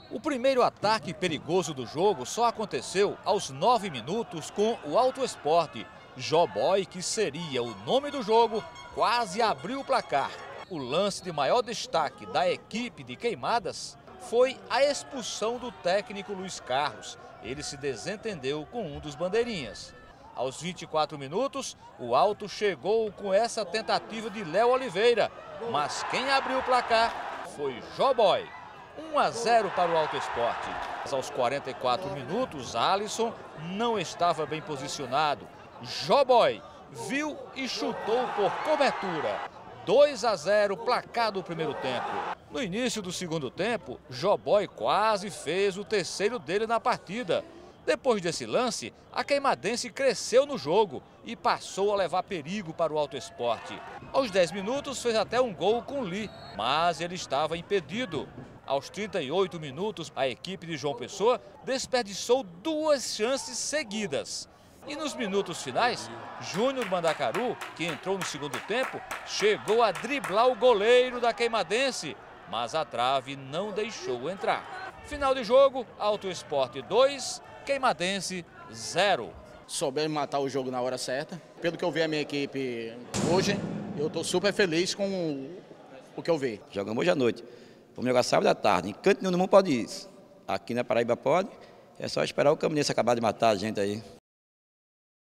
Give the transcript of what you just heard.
O primeiro ataque perigoso do jogo só aconteceu aos 9 minutos com o Alto Esporte. Joboy, que seria o nome do jogo, quase abriu o placar. O lance de maior destaque da equipe de Queimadas foi a expulsão do técnico Luiz Carlos. Ele se desentendeu com um dos bandeirinhas. Aos 24 minutos, o Alto chegou com essa tentativa de Léo Oliveira, mas quem abriu o placar foi Joboy. 1-0 para o Alto Esporte. Mas aos 44 minutos, Alisson não estava bem posicionado. Joboy viu e chutou por cobertura. 2-0, placar do primeiro tempo. No início do segundo tempo, Joboy quase fez o terceiro dele na partida. Depois desse lance, a Queimadense cresceu no jogo e passou a levar perigo para o Alto Esporte. Aos 10 minutos, fez até um gol com Lee, mas ele estava impedido. Aos 38 minutos, a equipe de João Pessoa desperdiçou 2 chances seguidas. E nos minutos finais, Júnior Mandacaru, que entrou no segundo tempo, chegou a driblar o goleiro da Queimadense, mas a trave não deixou entrar. Final de jogo, Alto Esporte 2, Queimadense 0. Souberam matar o jogo na hora certa. Pelo que eu vi a minha equipe hoje, eu estou super feliz com o que eu vi. Jogamos hoje à noite. Vamos jogar sábado à tarde. Em canto nenhum do mundo pode isso. Aqui na Paraíba pode. É só esperar o Caminense acabar de matar a gente aí.